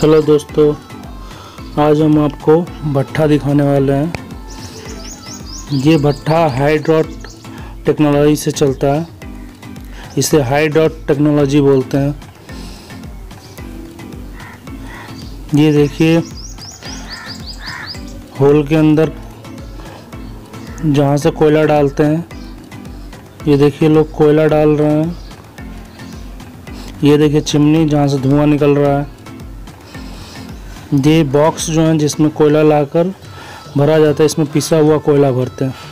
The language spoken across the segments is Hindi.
हेलो दोस्तों, आज हम आपको भट्ठा दिखाने वाले हैं। ये भट्ठा हाइड्रॉट टेक्नोलॉजी से चलता है। इसे हाइड्रॉट टेक्नोलॉजी बोलते हैं। ये देखिए, होल के अंदर जहाँ से कोयला डालते हैं, ये देखिए लोग कोयला डाल रहे हैं। ये देखिए चिमनी जहाँ से धुआं निकल रहा है। ये बॉक्स जो है जिसमें कोयला लाकर भरा जाता है, इसमें पिसा हुआ कोयला भरते हैं।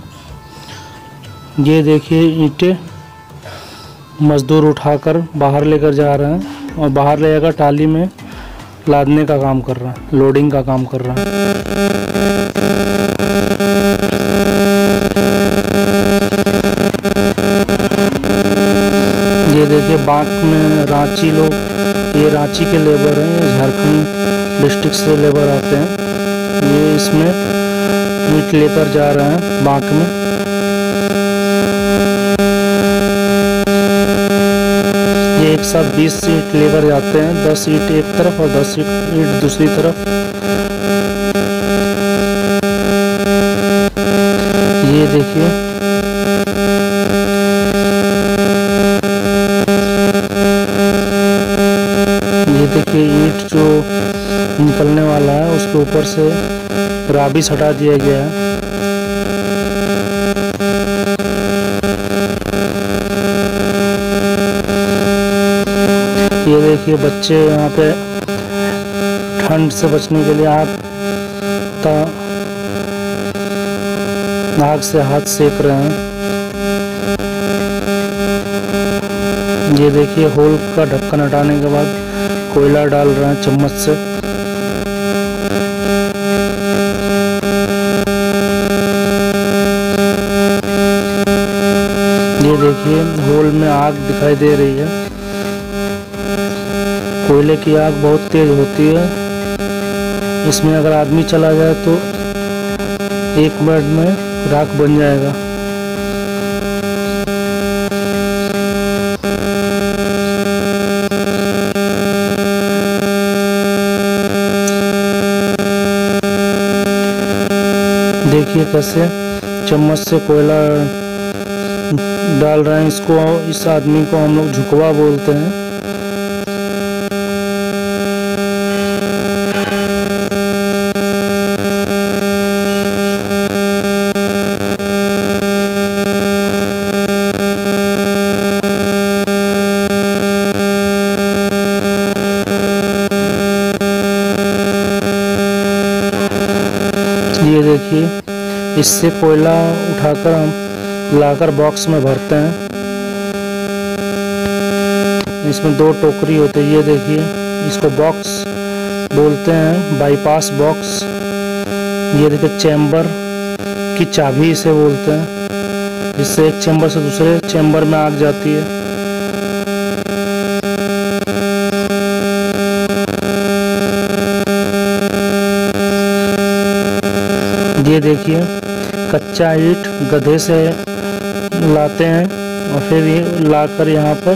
ये देखिए ईंटें मजदूर उठाकर बाहर लेकर जा रहे हैं और बाहर ले जाकर टाली में लादने का काम कर रहा है, लोडिंग का काम कर रहा है। ये देखिए बांक में रांची लोग, ये रांची के लेबर हैं, ये झारखंड डिस्ट्रिक्ट से लेबर आते हैं। ये इसमें ईंट लेकर जा रहे हैं बांक में। ये एक साथ 20 ईंट लेकर जाते हैं, 10 ईंट एक तरफ और 10 ईंट दूसरी तरफ। ये देखिए ईंट जो निकलने वाला है उसके ऊपर से राबिस हटा दिया गया है। ये देखिए बच्चे यहाँ पे ठंड से बचने के लिए आग से हाथ सेक रहे हैं। ये देखिए होल का ढक्कन हटाने के बाद कोयला डाल रहे हैं चम्मच से। ये देखिए होल में आग दिखाई दे रही है। कोयले की आग बहुत तेज होती है। इसमें अगर आदमी चला जाए तो 1 मिनट में राख बन जाएगा। देखिए कैसे चम्मच से कोयला डाल रहे हैं। इस आदमी को हम लोग झुकवा बोलते हैं। ये देखिए इससे कोयला उठाकर हम लाकर बॉक्स में भरते हैं। इसमें 2 टोकरी होते हैं। ये देखिए इसको बॉक्स बोलते हैं, बाईपास बॉक्स। ये देखिए चैम्बर की चाबी इसे बोलते हैं, जिससे एक चैम्बर से दूसरे चैम्बर में आग जाती है। ये देखिए कच्चा ईंट गधे से लाते हैं और फिर ये लाकर यहाँ पर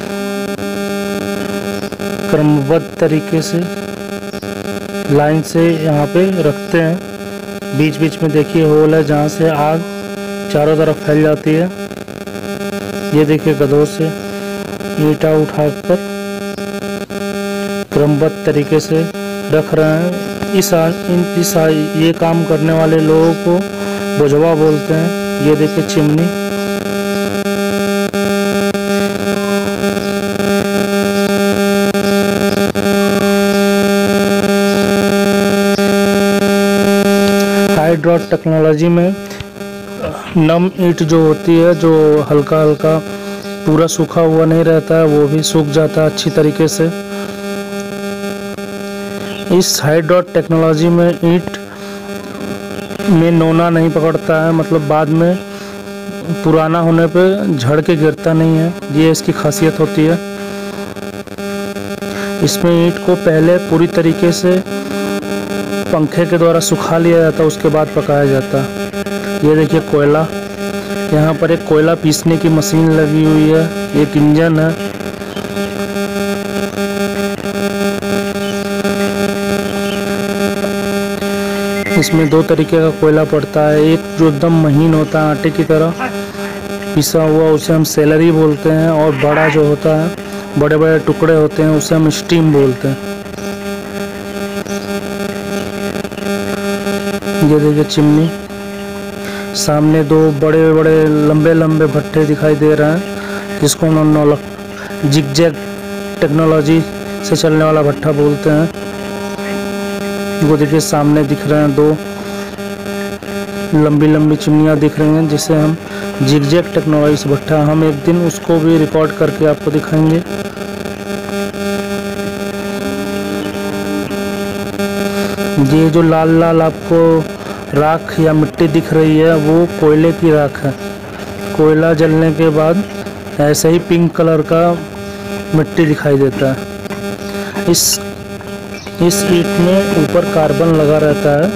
क्रमबद्ध तरीके से लाइन से यहाँ पे रखते हैं। बीच बीच में देखिए होल है जहाँ से आग चारों तरफ फैल जाती है। ये देखिए गधों से ईंटा उठाकर क्रमबद्ध तरीके से रख रहे हैं। ये काम करने वाले लोगों को बोझवा बोलते हैं। ये देखिए चिमनी। हाइड्रॉट टेक्नोलॉजी में नम ईंट जो होती है, जो हल्का हल्का पूरा सूखा हुआ नहीं रहता है, वो भी सूख जाता है अच्छी तरीके से। इस हाइड्रॉट टेक्नोलॉजी में ईंट में नोना नहीं पकड़ता है, मतलब बाद में पुराना होने पे झड़ के गिरता नहीं है। ये इसकी खासियत होती है। इसमें ईंट को पहले पूरी तरीके से पंखे के द्वारा सुखा लिया जाता है, उसके बाद पकाया जाता है। ये देखिए कोयला, यहाँ पर एक कोयला पीसने की मशीन लगी हुई है, एक इंजन है। इसमें दो तरीके का कोयला पड़ता है, एक जो एकदम महीन होता है आटे की तरह पिसा हुआ, उसे हम सेलरी बोलते हैं, और बड़ा जो होता है बड़े बड़े टुकड़े होते हैं उसे हम स्टीम बोलते हैं। ये देखिए चिमनी, सामने दो बड़े बड़े लंबे लंबे भट्टे दिखाई दे रहे हैं जिसको हम जिगजैग टेक्नोलॉजी से चलने वाला भट्टा बोलते हैं। वो देखिए सामने दिख रहे हैं दो लंबी लंबी चिमनियाँ दिख रही हैं जिसे हम जिगजैग टेक्नोलॉजी से भट्टा, हम एक दिन उसको भी रिकॉर्ड करके आपको दिखाएंगे। ये जो लाल लाल आपको राख या मिट्टी दिख रही है वो कोयले की राख है। कोयला जलने के बाद ऐसे ही पिंक कलर का मिट्टी दिखाई देता है। इस ईंट में ऊपर कार्बन लगा रहता है,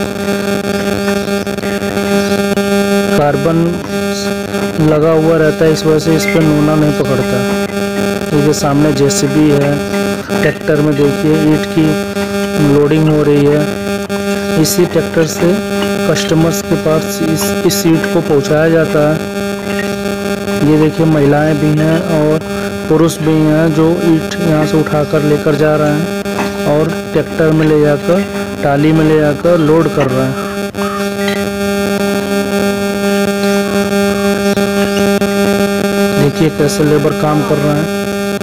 कार्बन लगा हुआ रहता है, इस वजह से इस पर नूना नहीं पकड़ता। ये सामने जेसीबी है, ट्रैक्टर में देखिए ईंट की लोडिंग हो रही है। इसी ट्रैक्टर से कस्टमर्स के पास इस ईंट को पहुंचाया जाता है। ये देखिए महिलाएं भी हैं और पुरुष भी हैं जो ईंट यहाँ से उठाकर लेकर जा रहे हैं और ट्रैक्टर में ले जाकर टाली में ले जाकर लोड कर रहे हैं। देखिए कैसे लेबर काम कर रहे हैं।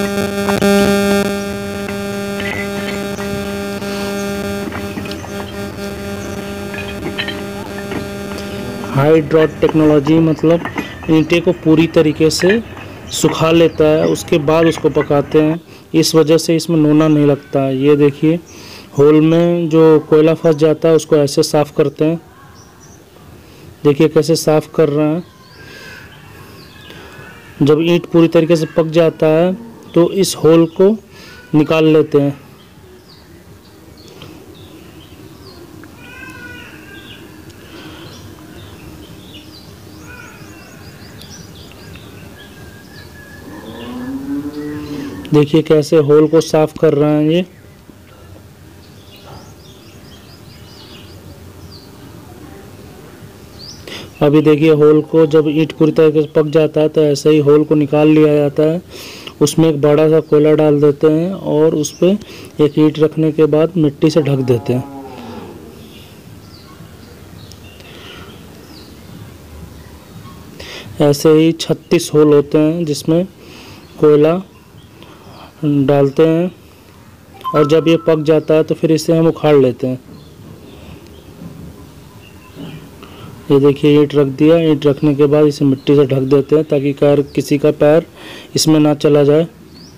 हाइड्रॉट टेक्नोलॉजी मतलब ईंटे को पूरी तरीके से सुखा लेता है, उसके बाद उसको पकाते हैं, इस वजह से इसमें नूना नहीं लगता है। ये देखिए होल में जो कोयला फंस जाता है उसको ऐसे साफ़ करते हैं। देखिए कैसे साफ़ कर रहे हैं। जब ईंट पूरी तरीके से पक जाता है तो इस होल को निकाल लेते हैं। देखिए कैसे होल को साफ कर रहे हैं ये। अभी देखिए होल को जब ईंट पूरी तरीके से पक जाता है तो ऐसे ही होल को निकाल लिया जाता है। उसमें एक बड़ा सा कोयला डाल देते हैं और उस पर एक ईंट रखने के बाद मिट्टी से ढक देते हैं। ऐसे ही 36 होल होते हैं जिसमें कोयला डालते हैं और जब ये पक जाता है तो फिर इसे हम उखाड़ लेते हैं। ये देखिए ईंट रख दिया, ईंट रखने के बाद इसे मिट्टी से ढक देते हैं ताकि किसी का पैर इसमें ना चला जाए।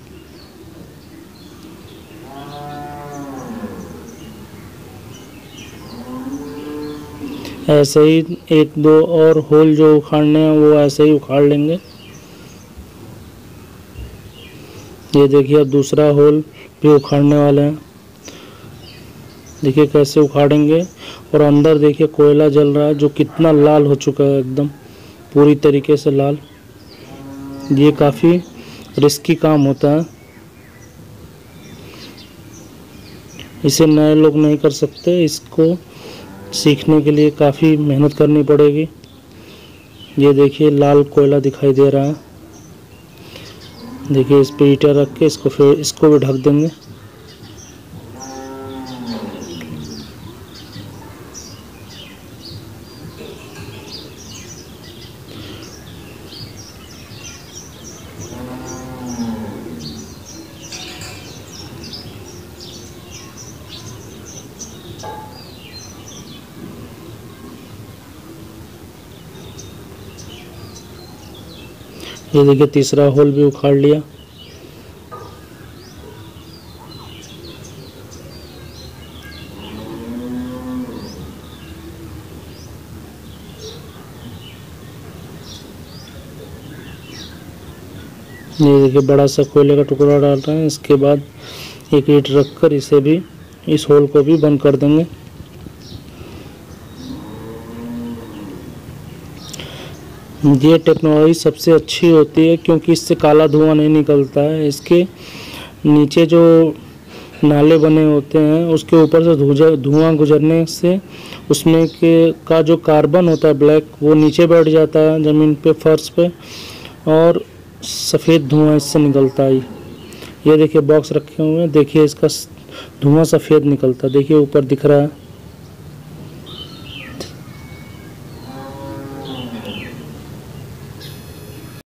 ऐसे ही एक दो और होल जो उखाड़ने हैं वो ऐसे ही उखाड़ लेंगे। ये देखिए अब दूसरा होल भी उखाड़ने वाले हैं। देखिए कैसे उखाड़ेंगे और अंदर देखिए कोयला जल रहा है जो कितना लाल हो चुका है, एकदम पूरी तरीके से लाल। ये काफ़ी रिस्की काम होता है, इसे नए लोग नहीं कर सकते, इसको सीखने के लिए काफ़ी मेहनत करनी पड़ेगी। ये देखिए लाल कोयला दिखाई दे रहा है। देखिए इस पे ईंटें रख के इसको भी ढक देंगे। ये देखिए तीसरा होल भी उखाड़ लिया। ये देखिए बड़ा सा कोयले का टुकड़ा डाल रहे हैं। इसके बाद एक ईंट रखकर इसे भी, इस होल को भी बंद कर देंगे। ये टेक्नोलॉजी सबसे अच्छी होती है क्योंकि इससे काला धुआं नहीं निकलता है। इसके नीचे जो नाले बने होते हैं, उसके ऊपर से धुआं गुजरने से उसमें का जो कार्बन होता है ब्लैक, वो नीचे बैठ जाता है ज़मीन पे, फर्श पे, और सफ़ेद धुआं इससे निकलता है। ये देखिए बॉक्स रखे हुए हैं, देखिए इसका धुआं सफ़ेद निकलता है, देखिए ऊपर दिख रहा है।